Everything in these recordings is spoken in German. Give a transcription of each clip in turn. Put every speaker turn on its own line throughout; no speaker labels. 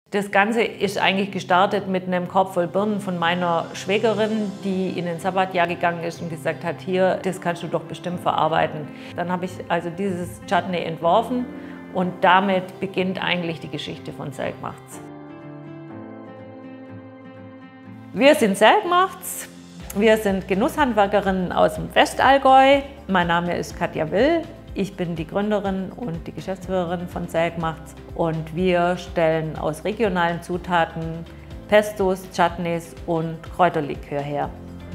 Das Ganze ist eigentlich gestartet mit einem Korb voll Birnen von meiner Schwägerin, die in den Sabbatjahr gegangen ist und gesagt hat, hier, das kannst du doch bestimmt verarbeiten. Dann habe ich also dieses Chutney entworfen und damit beginnt eigentlich die Geschichte von Selgmachts. Wir sind Selgmachts. Wir sind Genusshandwerkerinnen aus dem Westallgäu. Mein Name ist Katja Will. Ich bin die Gründerin und die Geschäftsführerin von Selgmachts und wir stellen aus regionalen Zutaten Pestos, Chutneys und Kräuterlikör her.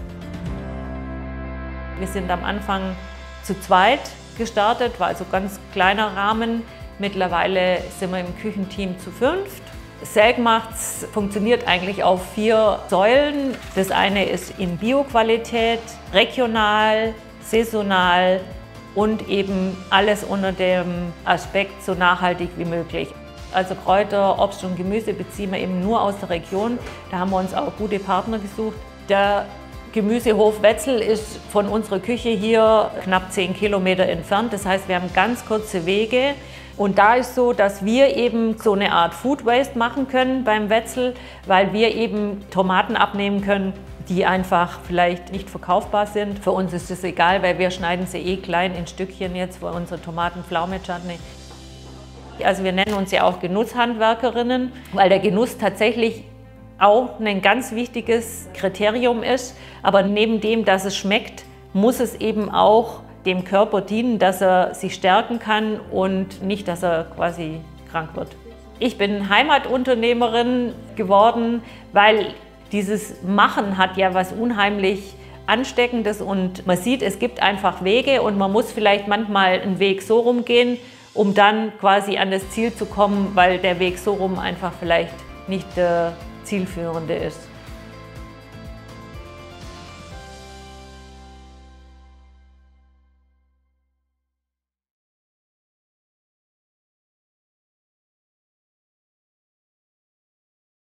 Wir sind am Anfang zu zweit gestartet, war also ganz kleiner Rahmen. Mittlerweile sind wir im Küchenteam zu 5. Selgmachts funktioniert eigentlich auf 4 Säulen. Das eine ist in Bioqualität, regional, saisonal und eben alles unter dem Aspekt so nachhaltig wie möglich. Also Kräuter, Obst und Gemüse beziehen wir eben nur aus der Region. Da haben wir uns auch gute Partner gesucht. Der Gemüsehof Wetzel ist von unserer Küche hier knapp 10 Kilometer entfernt. Das heißt, wir haben ganz kurze Wege. Und da ist so, dass wir eben so eine Art Food Waste machen können beim Wetzel, weil wir eben Tomaten abnehmen können, die einfach vielleicht nicht verkaufbar sind. Für uns ist das egal, weil wir schneiden sie eh klein in Stückchen jetzt für unsere Tomaten-Pflaume-Chutney. Also wir nennen uns ja auch Genusshandwerkerinnen, weil der Genuss tatsächlich auch ein ganz wichtiges Kriterium ist. Aber neben dem, dass es schmeckt, muss es eben auch dem Körper dienen, dass er sich stärken kann und nicht, dass er quasi krank wird. Ich bin Heimatunternehmerin geworden, weil dieses Machen hat ja was unheimlich Ansteckendes und man sieht, es gibt einfach Wege und man muss vielleicht manchmal einen Weg so rumgehen, um dann quasi an das Ziel zu kommen, weil der Weg so rum einfach vielleicht nicht der zielführende ist.